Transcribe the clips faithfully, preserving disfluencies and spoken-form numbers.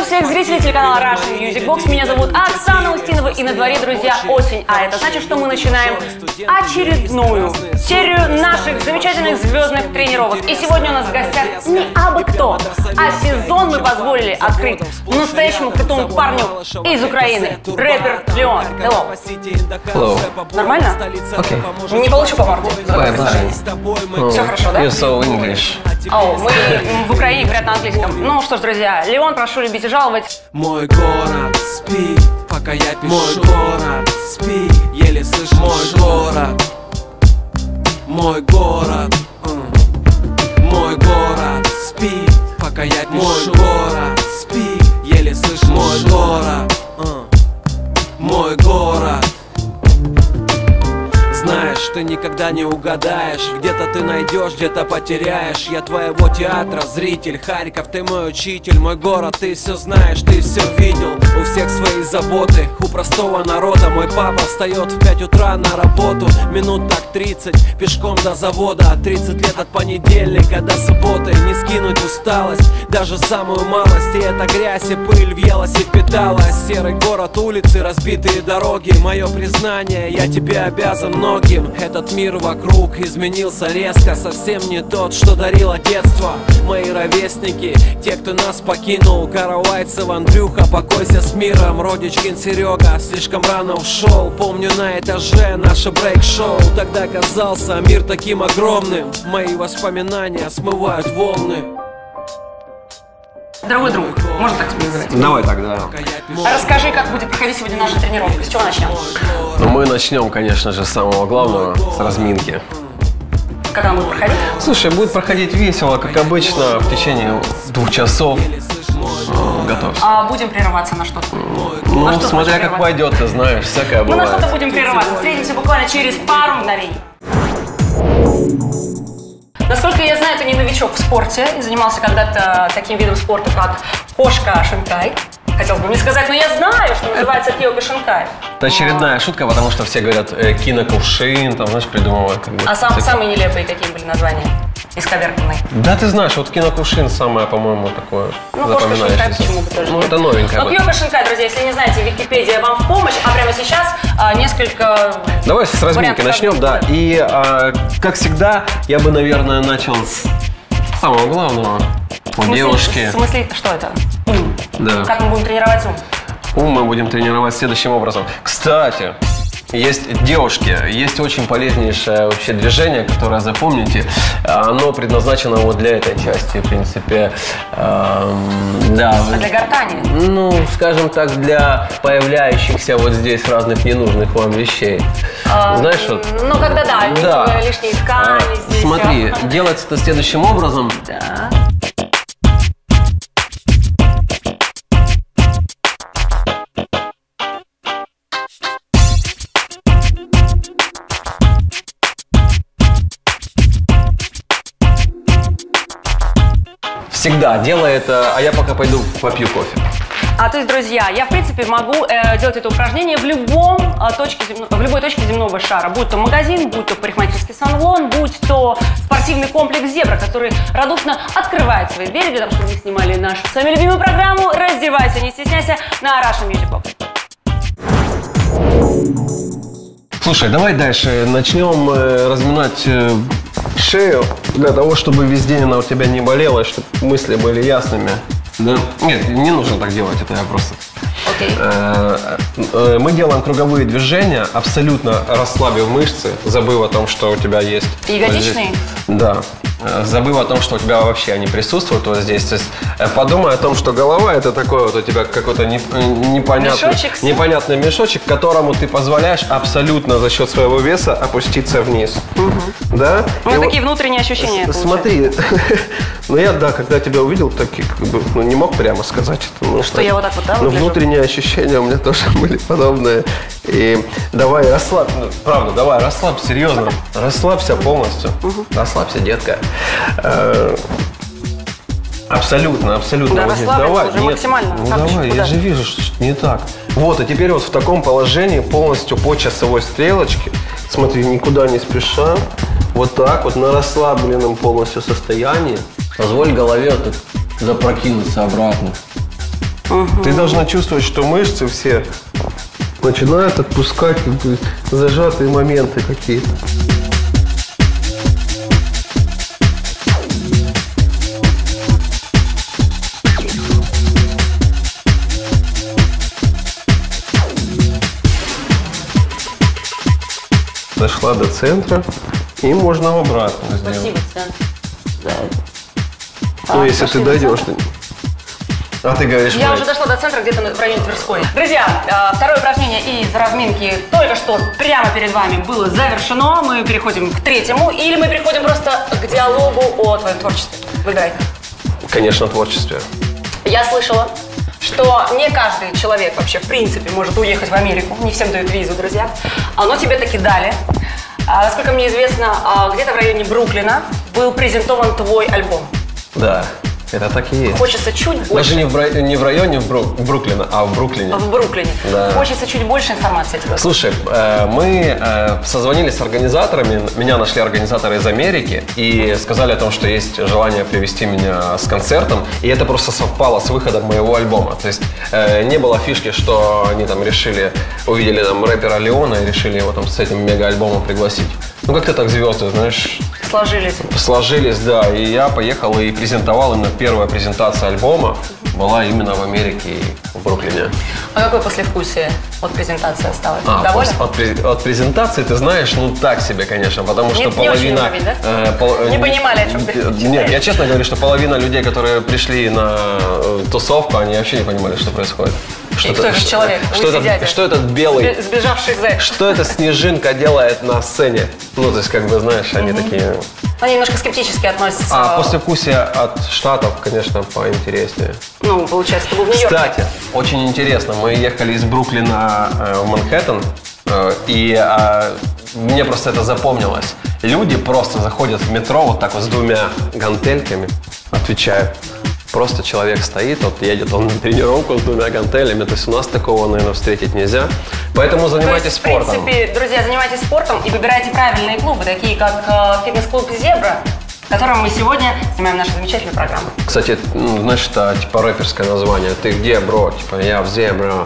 всех зрителей телеканала Russian Music Box. Меня зовут Оксана Устинова, и на дворе, друзья, осень. А это значит, что мы начинаем очередную серию наших замечательных звездных тренировок. И сегодня у нас в гостях не абы кто, а сезон мы позволили открыть настоящему крутому парню из Украины, рэпер Леон. Hello. Hello. Нормально? Окей. Okay. Не получу по морде. Bye bye. Все хорошо, да? You're so English. О, мы в Украине говорят на английском. Ну что ж, друзья, Леон, прошу любить и жаловать. Мой город спи, пока я пишу. Мой город спи, еле слышишь. Мой город, мой город, uh. Мой город спи, пока я пишу. Мой город спи, еле слышишь. Мой город, uh. Мой город. Знаешь, ты никогда не угадаешь. Где-то ты найдешь, где-то потеряешь. Я твоего театра зритель. Харьков, ты мой учитель. Мой город, ты все знаешь, ты все видел. У всех свои заботы, у простого народа. Мой папа встает в пять утра на работу. Минут так тридцать, пешком до завода. тридцать лет от понедельника до субботы. Не скинуть усталость, даже самую малость. И эта грязь и пыль въелась и впиталась. Серый город, улицы, разбитые дороги. Мое признание, я тебе обязан многим. Этот мир вокруг изменился резко. Совсем не тот, что дарило детство. Мои ровесники, те, кто нас покинул. Каравайцев, Андрюха, покойся с миром. Родичкин Серега слишком рано ушел. Помню на этаже наше брейк-шоу. Тогда казался мир таким огромным. Мои воспоминания смывают волны. Дорогой друг, можно так тебе говорить? Давай тогда. Расскажи, как будет проходить сегодня наша тренировка. С чего начнем? Ну, мы начнем, конечно же, с самого главного, с разминки. Как она будет проходить? Слушай, будет проходить весело, как обычно, в течение двух часов. Готовься. А будем прерываться на что-то? Ну, на что смотря как пойдет, ты знаешь, всякое Мы на бывает. что-то будем прерываться. Встретимся буквально через пару мгновений. Насколько я знаю, ты не новичок в спорте и занимался когда-то таким видом спорта, как кошка Шинкай. Хотелось бы мне сказать, но я знаю, что называется Киока Шинкай. Это очередная шутка, потому что все говорят э, кинокувшин, там, знаешь, придумывают. Как бы, А сам, типа... самые нелепые какие были названия? Исковерканные. Да, ты знаешь, вот кинокувшин самое, по-моему, такое Ну, кошка Шинкай запоминающееся. почему бы тоже. Ну, это новенькое. Но Киока Шинкай, друзья, если не знаете, Википедия вам в помощь, а прямо сейчас а, несколько... Давай с разминки начнем, да. И, а, как всегда, я бы, наверное, начал с самого главного. У девушки. В смысле, что это? Ум. Да. Как мы будем тренировать ум? Ум мы будем тренировать следующим образом. Кстати, есть девушки, есть очень полезнейшее вообще движение, которое, запомните, оно предназначено вот для этой части, в принципе, эм, да. А для гортани? Ну, скажем так, для появляющихся вот здесь разных ненужных вам вещей. А, Знаешь, вот... Ну, когда да, Да. лишние ткани А, здесь. смотри, а. делается это следующим образом. Да. Всегда делай это, а я пока пойду попью кофе. А то есть, друзья, я в принципе могу э, делать это упражнение в любом э, точке земно, в любой точке земного шара, будь то магазин, будь то парикмахерский салон, будь то спортивный комплекс «Зебра», который радушно открывает свои двери для того, чтобы мы снимали нашу с вами любимую программу «Раздевайся, не стесняйся» на Russian Music Box. Слушай, давай дальше начнем э, разминать э, шею для того, чтобы весь день она у тебя не болела, чтобы мысли были ясными. Да? Нет, не нужно так делать, это я просто... Окей. Э, э, мы делаем круговые движения, абсолютно расслабив мышцы, забыв о том, что у тебя есть... Ягодичные? Вот здесь, да. Э, забыв о том, что у тебя вообще они присутствуют вот здесь. То есть, э, подумай о том, что голова это такой вот у тебя какой-то не, непонятный, Мешочек. непонятный мешочек, которому ты позволяешь абсолютно за счет своего веса опуститься вниз. Угу. Да? У меня И такие вот, внутренние ощущения. смотри, ну я, да, когда тебя увидел, так как бы, ну, не мог прямо сказать это. Ну, что я вот так вот, да, но выгляжу? внутренние ощущения у меня тоже были подобные. И давай расслабь, ну, правда, давай расслабь, серьезно, расслабься полностью, угу. Расслабься, детка. Э, абсолютно, абсолютно. Да, вот здесь. расслаблен Давай, уже нет, максимально. ну Как давай, еще, я куда? же вижу, что что-то не так. Вот, и теперь вот в таком положении полностью по часовой стрелочке, смотри, никуда не спеша, вот так вот на расслабленном полностью состоянии. Позволь голове вот запрокинуться обратно. Угу. Ты должна чувствовать, что мышцы все начинают отпускать как бы зажатые моменты какие-то. Дошла до центра, и можно обратно сделать. Спасибо, центр. Да. Ну, а, если ты дойдешь. Ты... А ты говоришь... Я уже дошла до центра, где-то в районе Тверской. Друзья, второе упражнение из разминки только что прямо перед вами было завершено. Мы переходим к третьему, или мы переходим просто к диалогу о твоем творчестве. Выбирай. Конечно, творчестве. Я слышала, что не каждый человек вообще в принципе может уехать в Америку. Не всем дают визу, друзья. Но тебе таки дали. А, насколько мне известно, где-то в районе Бруклина был презентован твой альбом. Да, это так и есть. Хочется чуть больше. Даже не в, рай... не в районе Бру... Бруклина, а в Бруклине. В Бруклине. Да. Хочется чуть больше информации от тебя. Слушай, э, мы э, созвонились с организаторами, меня нашли организаторы из Америки и сказали о том, что есть желание привезти меня с концертом, и это просто совпало с выходом моего альбома. То есть э, не было фишки, что они там решили, увидели там рэпера Леона и решили его там с этим мега-альбомом пригласить. Ну как-то так звезды, знаешь... Сложились. Сложились, да. И я поехал и презентовал, именно первая презентация альбома была именно в Америке и в Бруклине. А какое послевкусие от презентации осталось? А, доволен? От, от презентации, ты знаешь, ну так себе, конечно, потому что не, половина... Не, очень да? э, пол, не понимали, о чем ты Нет, читаешь. Я честно говорю, что половина людей, которые пришли на тусовку, они вообще не понимали, что происходит. Что, кто этот человек? Что, это, что этот белый, сбежавший зэк? Что эта снежинка делает на сцене? Ну, то есть, как бы, знаешь, они угу. такие... Они немножко скептически относятся. А послевкусие от Штатов, конечно, поинтереснее. Ну, получается, ты был в Нью-Йорке. Кстати, очень интересно. Мы ехали из Бруклина э, в Манхэттен, э, и э, мне просто это запомнилось. Люди просто заходят в метро вот так вот с двумя гантельками, отвечают. Просто человек стоит, вот едет он на тренировку с двумя гантелями, то есть у нас такого, наверное, встретить нельзя. Поэтому занимайтесь есть, спортом. В принципе, друзья, занимайтесь спортом и выбирайте правильные клубы, такие как э, фитнес-клуб «Зебра», в котором мы сегодня снимаем нашу замечательную программу. Кстати, ну, знаешь, это типа рэперское название. Ты где, бро? Типа я в «Зебра».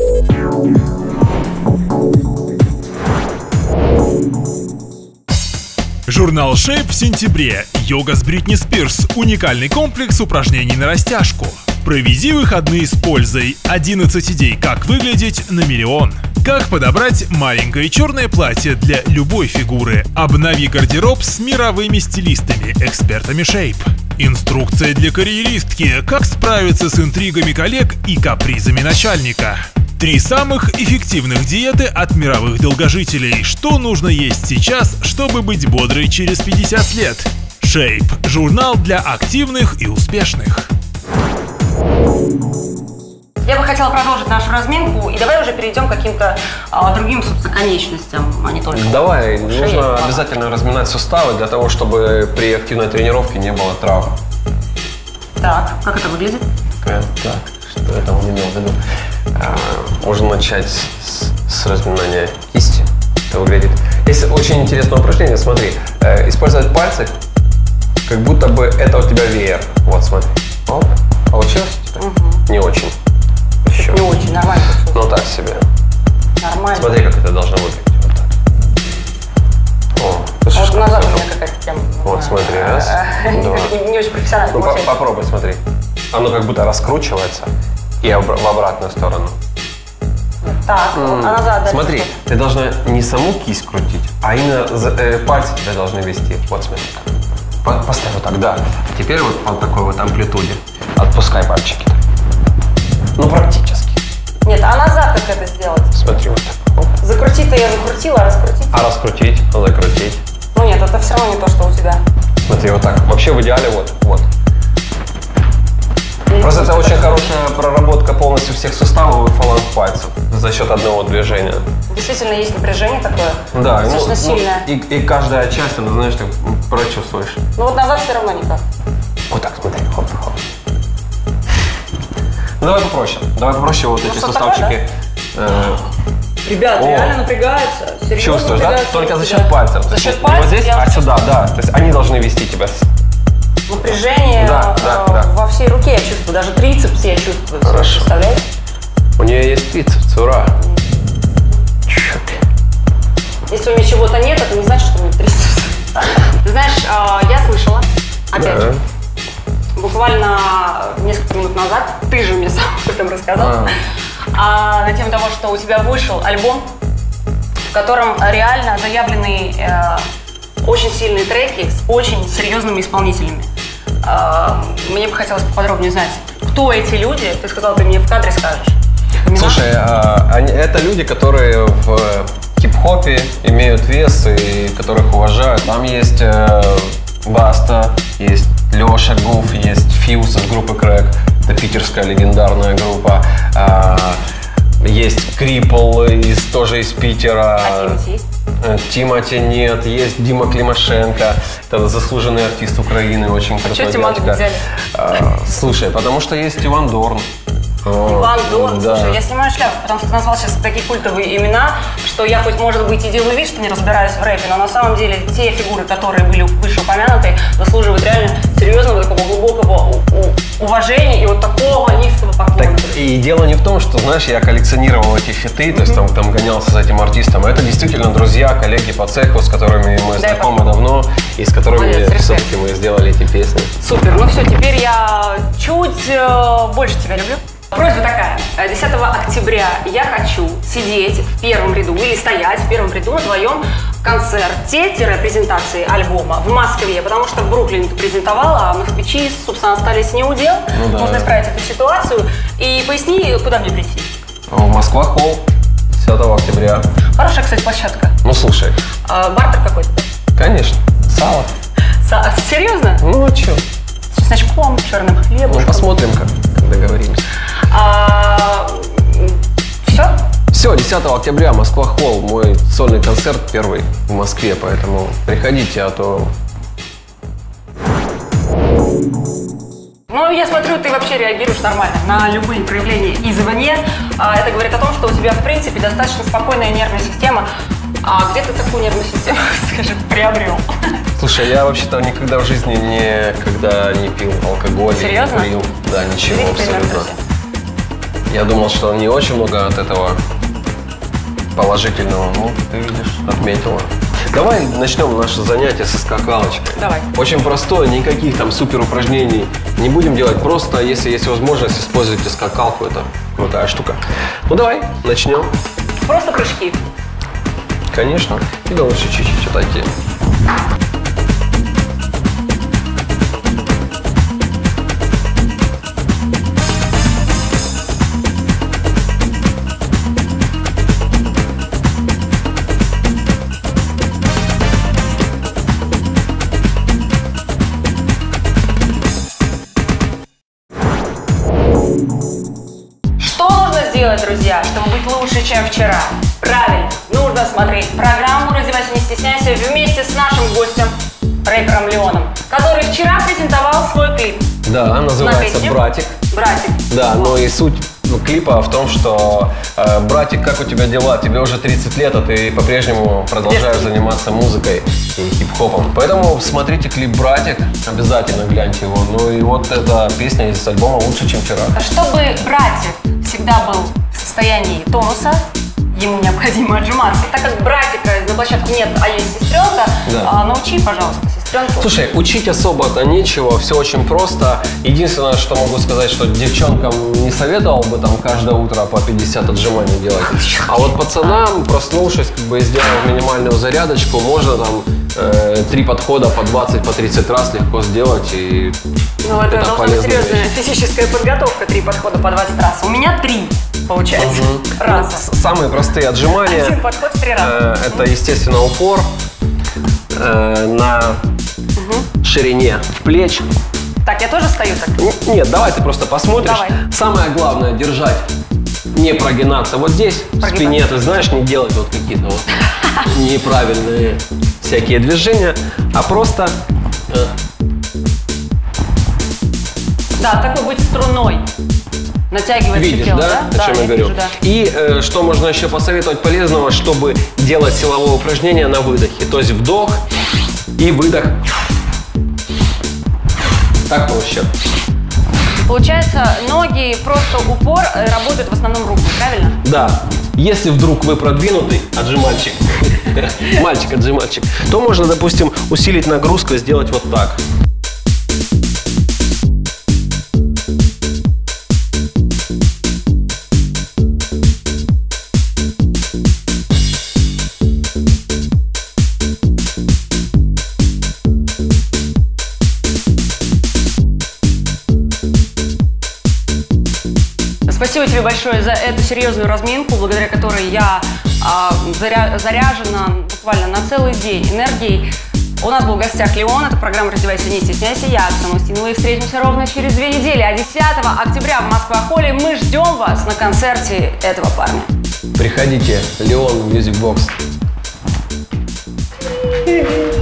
Журнал Shape в сентябре. Йога с Бритни Спирс. Уникальный комплекс упражнений на растяжку. Проведи выходные с пользой. одиннадцать идей, как выглядеть на миллион. Как подобрать маленькое черное платье для любой фигуры. Обнови гардероб с мировыми стилистами, экспертами Shape. Инструкция для карьеристки. Как справиться с интригами коллег и капризами начальника. Три самых эффективных диеты от мировых долгожителей. Что нужно есть сейчас, чтобы быть бодрой через пятьдесят лет? Shape – журнал для активных и успешных. Я бы хотела продолжить нашу разминку, и давай уже перейдем к каким-то а, другим, собственно, конечностям, а не только... Давай, шеи, нужно ладно. Обязательно разминать суставы для того, чтобы при активной тренировке не было травм. Так, как это выглядит? Так, что это он имел в виду? А, можно начать с, с разминания кисти. Это выглядит. Есть очень интересное упражнение, смотри. Э, использовать пальцы, как будто бы это у тебя веер. Вот, смотри. Оп. Получилось? Угу. Не очень. Еще. Не очень, нормально. Ну так себе. Нормально. Смотри, как это должно выглядеть. Вот так. О, а вот назад у меня какая-то тема. Вот, смотри, раз, два. Не очень профессионально. Ну, по попробуй, смотри. Оно как будто раскручивается и в обратную сторону. Так, mm. а назад дальше. Смотри, ты должна не саму кисть крутить, а именно э, пальцы тебя должны вести. Вот смотри. Поставь вот так, да. Теперь вот по такой вот амплитуде. Отпускай пальчики. Ну, практически. Нет, а назад как это сделать? Смотри, вот так. Закрутить-то я закрутила, а раскрутить? А раскрутить, закрутить. Ну нет, это все равно не то, что у тебя. Смотри, вот так. Вообще в идеале вот, вот. И просто это очень хорошая проработка полностью всех суставов и фаланг пальцев за счет одного движения. Действительно, есть напряжение такое. Да, достаточно ну, сильное. Ну, и, и каждая часть, она, знаешь, так прочувствуешь. Ну вот назад все равно никак. Вот так, смотри, хоп, хоп. Ну, давай попроще. Давай попроще вот ну, эти суставчики. Такое, да? э Ребята, реально напрягаются. Серьезно чувствуешь, напрягаются, да? Только за счет да. пальцев. За счет не пальцев? Вот здесь, я... а сюда, да. То есть они должны вести тебя. Напряжение да, да, э, да. во всей руке я чувствую. Даже трицепс я чувствую. Хорошо. Опять Да. же, буквально несколько минут назад ты же мне сам об этом рассказал. А. А, на тему того, что у тебя вышел альбом, в котором реально заявлены э, очень сильные треки с очень серьезными исполнителями. Э, мне бы хотелось поподробнее знать, кто эти люди. Ты сказал, ты мне в кадре скажешь. Имена? Слушай, а, они, это люди, которые в хип-хопе имеют вес и которых уважают. Там есть э, Баста, есть Леша Гуф, есть Фьюз из группы Крэк. Это питерская легендарная группа. А, есть Крипл, из, тоже из Питера. А Тимати есть? Тимати нет, есть Дима Климашенко, это заслуженный артист Украины, очень крутой Чё Тимати дядька. взяли? А, слушай, потому что есть Иван Дорн. Иван Дорн, да. слушай, я снимаю шляпу, потому что ты назвал сейчас такие культовые имена, что я хоть, может быть, и делаю вид, что не разбираюсь в рэпе, но на самом деле те фигуры, которые были вышеупомянуты, заслуживают реально серьезного, такого глубокого у- у- уважения и вот такого низкого поклона. Так, и дело не в том, что, знаешь, я коллекционировал эти фиты, то есть там, там гонялся за этим артистом. Это действительно друзья, коллеги по цеху, с которыми мы Дай знакомы давно, и с которыми Молодец, респект. все-таки мы сделали эти песни. Супер, ну все, теперь я чуть э, больше тебя люблю. Просьба такая, десятого октября я хочу сидеть в первом ряду или стоять в первом ряду на твоем концерте-презентации альбома в Москве, потому что в Бруклине ты презентовала, а мы в Печи, собственно, остались не у дел. Ну да. Нужно исправить эту ситуацию. И поясни, куда мне прийти. В Москва Холл, десятого октября. Хорошая, кстати, площадка. Ну, слушай, А, бартер какой-то? конечно, сало. Са- серьезно? Ну, а что? С чесночком, черным Ну, хлебушком. посмотрим, как, как договоримся. А, все? Все, десятого октября, Москва Холл, мой сольный концерт первый в Москве, поэтому приходите, а то... Ну, я смотрю, ты вообще реагируешь нормально на любые проявления извне. А, это говорит о том, что у тебя, в принципе, достаточно спокойная нервная система. А где ты такую нервную систему, скажи, приобрел? Слушай, я вообще-то никогда в жизни никогда не пил алкоголь. Серьезно? Не курил. Да, ничего Видите, пример, абсолютно. друзья? Я думал, что не очень много от этого положительного. Ну, ты видишь, отметила. Давай начнем наше занятие со скакалочкой. Давай. Очень простое, никаких там супер упражнений не будем делать. Просто, если есть возможность, используйте скакалку. Это крутая штука. Ну, давай, начнем. Просто прыжки. Конечно. Тебе лучше чуть-чуть отойти. Что нужно сделать, друзья, чтобы быть лучше, чем вчера? Правильно, нужно смотреть программу «Раздевайся, не стесняйся» вместе с нашим гостем, рэпером Леоном, который вчера презентовал свой клип. Да, называется Смотрите. «Братик». Братик. Да, но и суть клипа в том, что э, братик, как у тебя дела? Тебе уже тридцать лет, а ты по-прежнему продолжаешь Детский. заниматься музыкой и хип-хопом. Поэтому смотрите клип «Братик», обязательно гляньте его. Ну и вот эта песня из альбома «Лучше, чем вчера». Чтобы братик всегда был в состоянии тонуса, ему необходимо отжиматься. Так как братика на площадке нет, а есть сестренка, Да. а, научи, пожалуйста, сестренку. Слушай, учить особо-то нечего, все очень просто. Единственное, что могу сказать, что девчонкам не советовал бы там каждое утро по пятьдесят отжиманий делать. А вот пацанам, проснувшись, как бы сделав минимальную зарядочку, можно там э, три подхода по двадцать, по тридцать раз легко сделать. И Ну, это, это должна быть полезная серьезная вещь. физическая подготовка, три подхода по двадцать раз. У меня три, получается, раза. Ну, с- самые простые отжимания. Один подход в три раза. Э, это, естественно, упор э, на ширине плеч. Так, я тоже стою так? Н- Нет, давай ты просто посмотришь. Давай. Самое главное держать, не прогинаться вот здесь, в Прогибаться. спине, ты знаешь, не делать вот какие-то вот неправильные всякие движения, а просто э, Да, как вы быть струной. Натягивать видишь, тело, да, да? о чем Да, я говорю. вижу, да. И э, что можно еще посоветовать полезного, чтобы делать силовое упражнение на выдохе. То есть вдох и выдох. Так проще. Получается, ноги просто упор э, работают в основном рукой, правильно? Да. Если вдруг вы продвинутый отжимальчик, мальчик-отжимальчик, то можно, допустим, усилить нагрузку и сделать вот так. Спасибо тебе большое за эту серьезную разминку, благодаря которой я а, заря заряжена буквально на целый день энергией. У нас был в гостях Леон, это программа «Раздевайся, не стесняйся». Я, Оксана Устинова, и встретимся ровно через две недели. А десятого октября в Москва-холле мы ждем вас на концерте этого парня. Приходите, Леон Music Box.